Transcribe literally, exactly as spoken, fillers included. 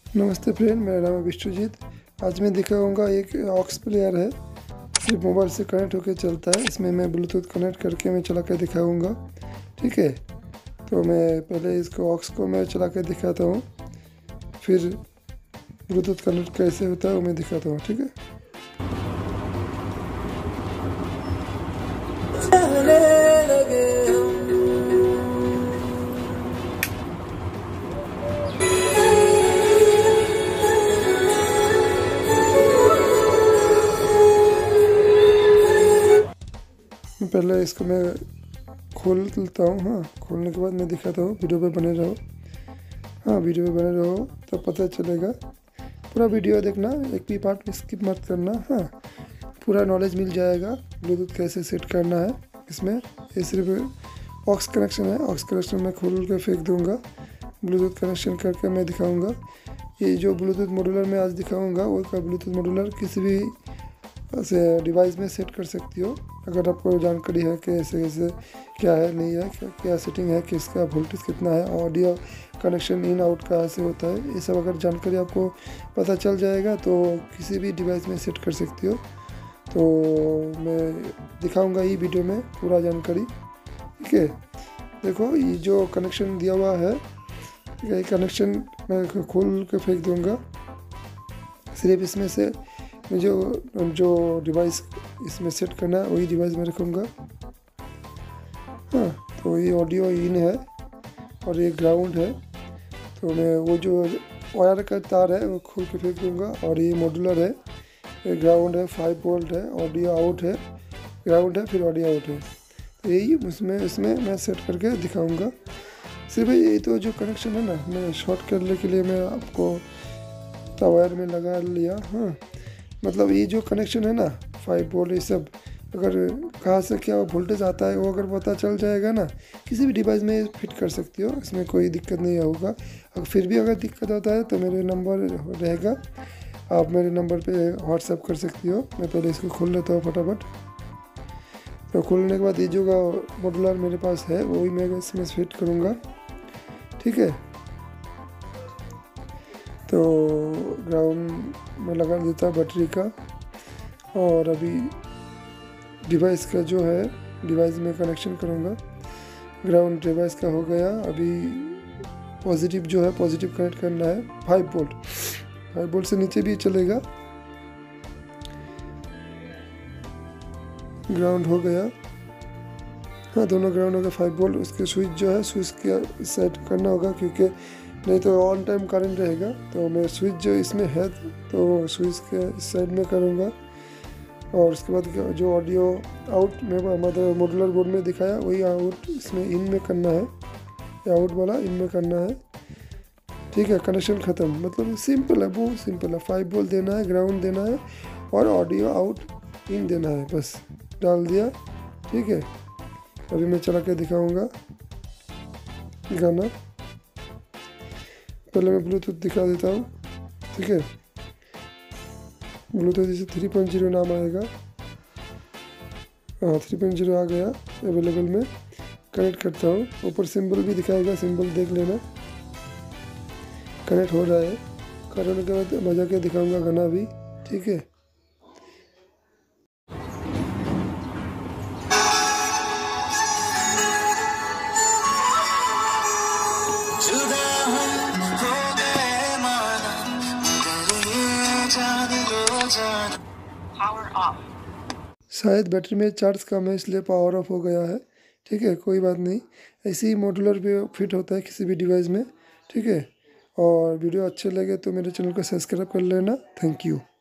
नमस्ते फ्रेंड, मेरा नाम है विश्वजीत। आज मैं दिखाऊंगा एक ऑक्स प्लेयर है, सिर्फ मोबाइल से कनेक्ट होकर चलता है। इसमें मैं ब्लूटूथ कनेक्ट करके मैं चला कर दिखाऊंगा। ठीक है, तो मैं पहले इसको ऑक्स को मैं चला कर दिखाता हूँ, फिर ब्लूटूथ कनेक्ट कैसे होता है वो मैं दिखाता हूँ। ठीक है, पहले इसको मैं खोल लेता हूँ। हाँ, खोलने के बाद मैं दिखाता हूँ। वीडियो पे बने रहो। हाँ, वीडियो पे बने रहो तो पता चलेगा। पूरा वीडियो देखना, एक भी पार्ट में स्किप मत करना। हाँ, पूरा नॉलेज मिल जाएगा ब्लूटूथ कैसे सेट करना है। इसमें ये सिर्फ ऑक्स कनेक्शन है। ऑक्स कनेक्शन मैं खोल के फेंक दूँगा, ब्लूटूथ कनेक्शन करके मैं दिखाऊँगा। ये जो ब्लूटूथ मॉड्यूलर मैं आज दिखाऊँगा वो का ब्लूटूथ मॉड्यूलर किसी भी से डिवाइस में सेट कर सकती हो। अगर आपको जानकारी है कि ऐसे कैसे क्या है, नहीं है, क्या क्या सेटिंग है, किसका वोल्टेज कितना है, ऑडियो कनेक्शन इन आउट कहाँ से होता है, ये सब अगर जानकारी आपको पता चल जाएगा तो किसी भी डिवाइस में सेट कर सकती हो। तो मैं दिखाऊंगा ये वीडियो में पूरा जानकारी। ठीक है, देखो ये जो कनेक्शन दिया हुआ है, ये कनेक्शन मैं खोल के फेंक दूँगा। सिर्फ इसमें से जो जो डिवाइस इसमें सेट करना है वही डिवाइस में रखूँगा। हाँ, तो ये ऑडियो इन है और ये ग्राउंड है। तो मैं वो जो वायर का तार है वो खोल के फेंक दूँगा। और ये मॉड्यूलर है, ये ग्राउंड है, फाइव वोल्ट है, ऑडियो आउट है, ग्राउंड है, फिर ऑडियो आउट है। तो यही उसमें इसमें मैं सेट करके दिखाऊँगा। सिर्फ ये तो जो कनेक्शन है ना, मैं शॉर्ट करने के लिए मैं आपको वायर में लगा लिया। हाँ, मतलब ये जो कनेक्शन है ना, फाइव वोल्ट, ये सब अगर कहाँ से क्या वोल्टेज आता है वो अगर पता चल जाएगा ना, किसी भी डिवाइस में फिट कर सकती हो। इसमें कोई दिक्कत नहीं होगा। अगर फिर भी अगर दिक्कत होता है तो मेरे नंबर रहेगा, आप मेरे नंबर पे व्हाट्सएप कर सकती हो। मैं पहले इसको खोल लेता हूँ फटाफट। तो खोलने के बाद ये जो मॉड्यूलर मेरे पास है वही मैं इसमें फिट करूँगा। ठीक है, तो ग्राउंड में लगा देता है बैटरी का। और अभी डिवाइस का जो है डिवाइस में कनेक्शन करूँगा। ग्राउंड डिवाइस का हो गया। अभी पॉजिटिव जो है पॉजिटिव कनेक्ट करना है, फाइव वोल्ट। फाइव वोल्ट से नीचे भी चलेगा। ग्राउंड हो गया। हाँ, दोनों ग्राउंड हो गया, फाइव वोल्ट। उसके स्विच जो है स्विच के सेट करना होगा, क्योंकि नहीं तो ऑन टाइम करंट रहेगा। तो मैं स्विच जो इसमें है तो स्विच के इस साइड में करूँगा। और उसके बाद जो ऑडियो आउट में मतलब मॉड्यूलर बोर्ड में दिखाया वही आउट इसमें इन में करना है, आउट वाला इन में करना है। ठीक है, कनेक्शन ख़त्म। मतलब सिंपल है, बहुत सिंपल है। फाइव वोल्ट देना है, ग्राउंड देना है और ऑडियो आउट इन देना है, बस डाल दिया। ठीक है, अभी मैं चला के दिखाऊँगा गाना। पहले मैं ब्लूटूथ दिखा देता हूँ। ठीक है, ब्लूटूथ इसे थ्री पॉइंट जीरो नाम आएगा। हाँ, थ्री पॉइंट जीरो आ गया अवेलेबल में। कनेक्ट करता हूँ, ऊपर सिंबल भी दिखाएगा, सिंबल देख लेना। कनेक्ट हो रहा है। करने के बाद बजा के दिखाऊंगा गाना भी। ठीक है, शायद बैटरी में चार्ज कम है इसलिए पावर ऑफ हो गया है। ठीक है, कोई बात नहीं। ऐसे ही मॉड्यूलर भी फिट होता है किसी भी डिवाइस में। ठीक है, और वीडियो अच्छे लगे तो मेरे चैनल को सब्सक्राइब कर लेना। Thank you.